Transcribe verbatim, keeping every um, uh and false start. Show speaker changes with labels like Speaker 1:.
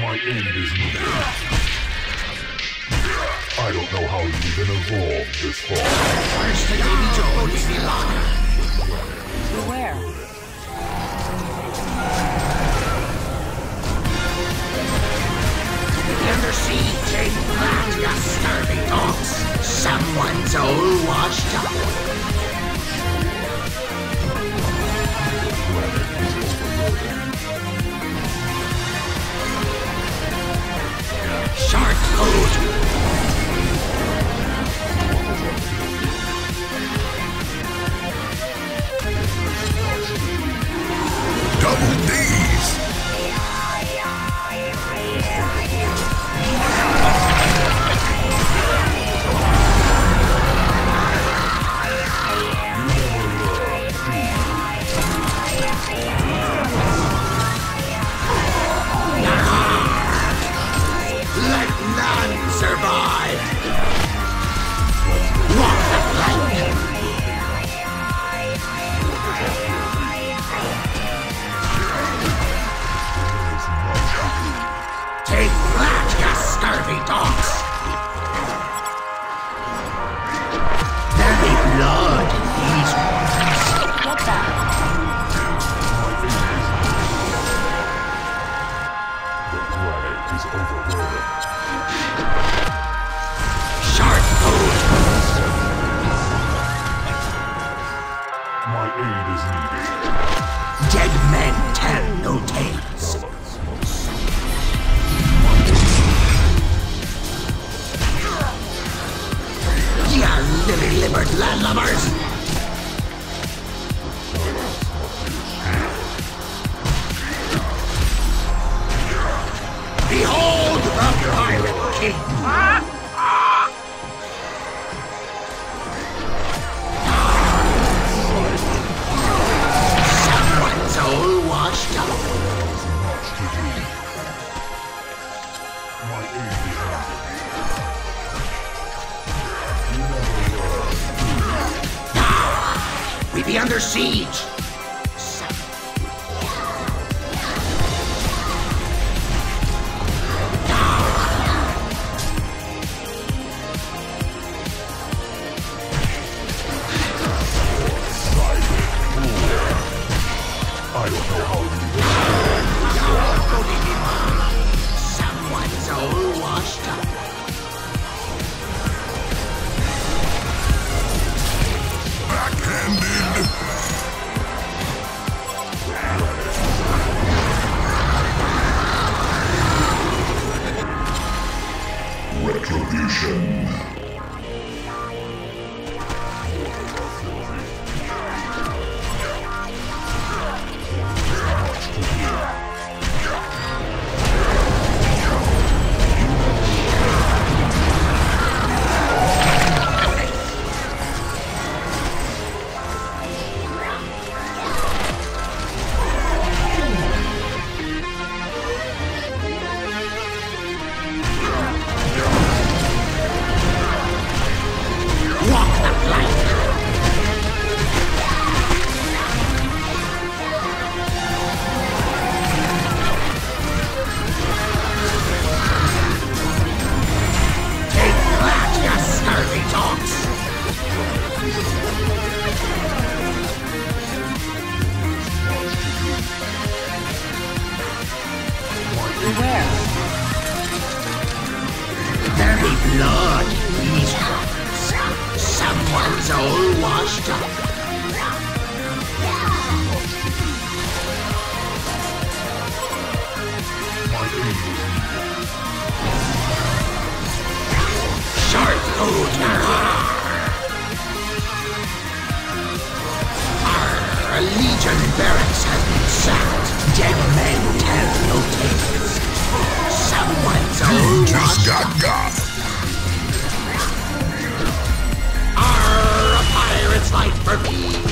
Speaker 1: My aid is needed. I don't know how you even evolved this far.
Speaker 2: Where's the Davy Jones?
Speaker 3: Beware.
Speaker 2: Under siege, take that, you starving dogs. Someone's all washed up. Shark food!
Speaker 1: Double D's!
Speaker 2: Let none survive! Walk the plank! Take that, you scurvy dogs! There be blood in these waters.
Speaker 3: Get that.
Speaker 1: Is overburdened.
Speaker 2: Shark food!
Speaker 1: My aid is needed.
Speaker 2: Dead men tell no tales. Ya lily-livered landlubbers! Behold the Pirate King! Someone's all washed up.
Speaker 1: My aid is needed.
Speaker 2: We be under siege.
Speaker 1: I don't know how you
Speaker 2: Someone's all washed up.
Speaker 1: backhanded. Retribution.
Speaker 3: Beware.
Speaker 2: There be blood in these waters. Someone's all washed up. Shark food! Our Legion barracks has been sacked. Dead men tell no tales. Someone's all
Speaker 1: Just
Speaker 2: washed
Speaker 1: got
Speaker 2: up.
Speaker 1: got.
Speaker 2: Our a pirate's life for me.